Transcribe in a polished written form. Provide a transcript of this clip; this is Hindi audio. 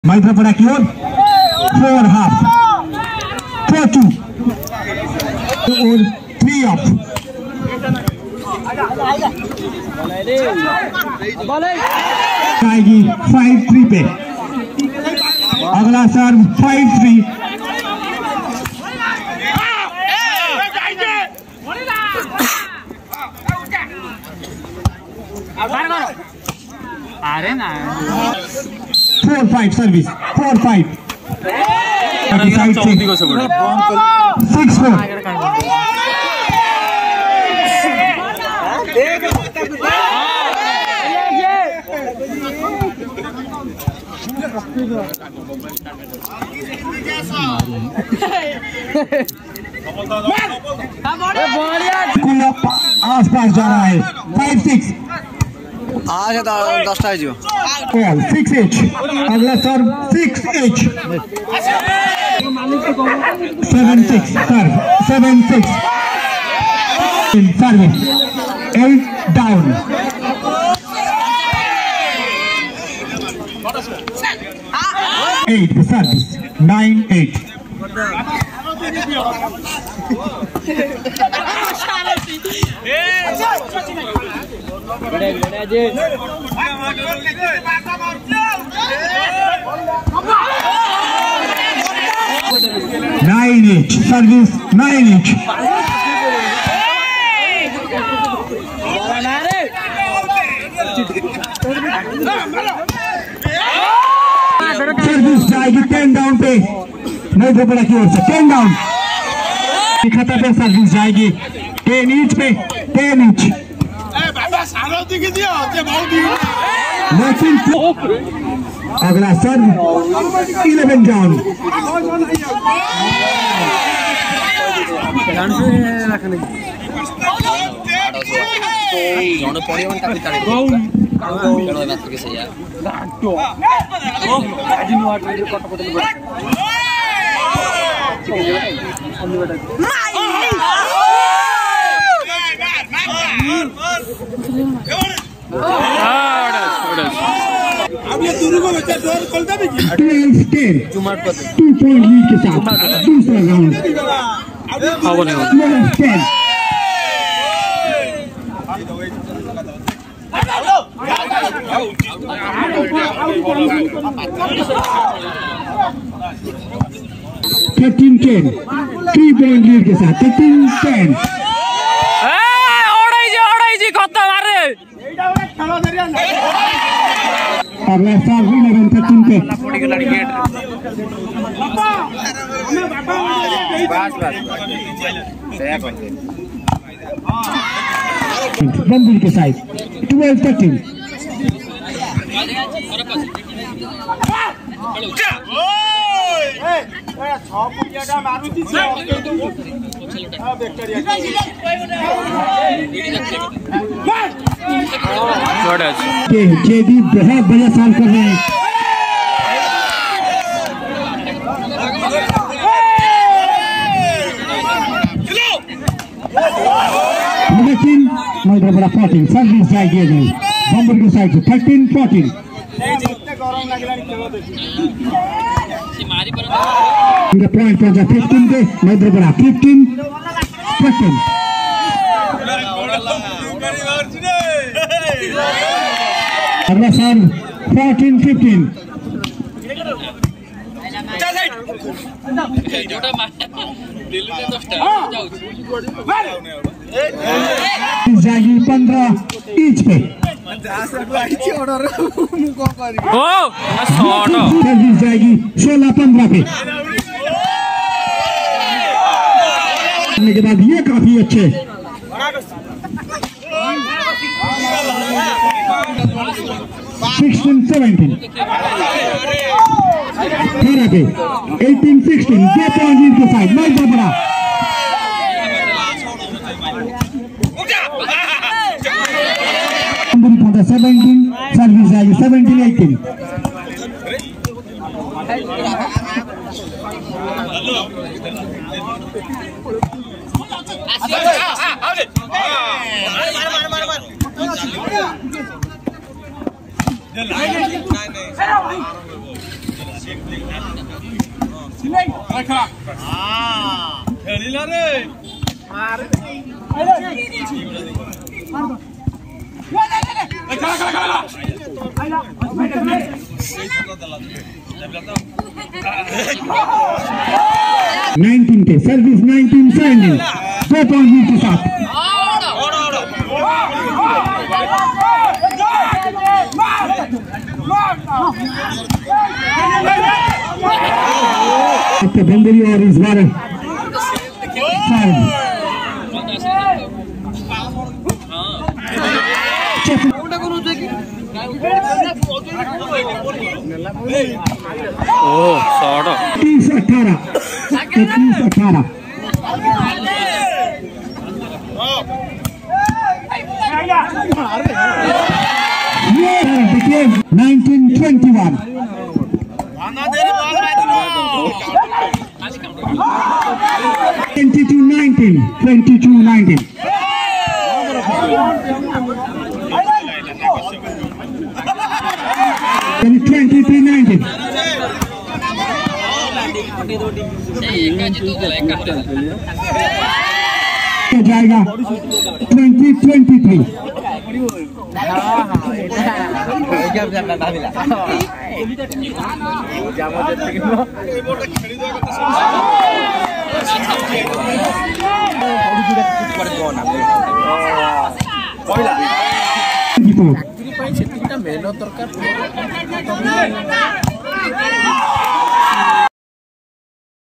Mahidharapara की ओर 4 half 4-2 और 3 up आएगी 5-3 पे। अगला सर्व 5-3 4-5 सर्विस 4-5 6-4 आसपास जा रहा है 5-6 आज 10टा जो 6H अगला serve 6H 7-6 serve 7-6 service 8 down 8 service 9-8 9H service 9H service जाएगी 10 डाउन पे महिद्रापड़ा की ओर से 10 डाउन खता पे सर्विस जाएगी 10 इंच पे 10 इंच लेकिन अगला serve 11 down two point lead के साथ दूसरा राउंड 13-10 3 पॉइंट लीड के साथ 13-10 अगला साल 11-13 पे बंबूरी के साइड 12-13 जेडी बहुत बड़ा साल कर रहे हैं लेकिन महिद्रापड़ा 14 सर्विस जाएगी बंबूरी के साइड से 13-14 पॉइंट पहुंचा 15 पे महिद्रापड़ा 15-14 अगला साल 14-15 जाएगी 15 इंच पे सर्विस जाएगी 16-15 पे के बाद ये काफी अच्छे 16-17 13 पे 18-16 2 पॉइंट के साथ महिद्रापड़ा 17 सर्विस जाएगी 17-18 नहीं के सर्विस 19 सेकंड 2 पॉइंट के साथ बंदरी और इस बार 18 19-21 22-19 23-19 जाएगा 20-23 मेहनत दरकार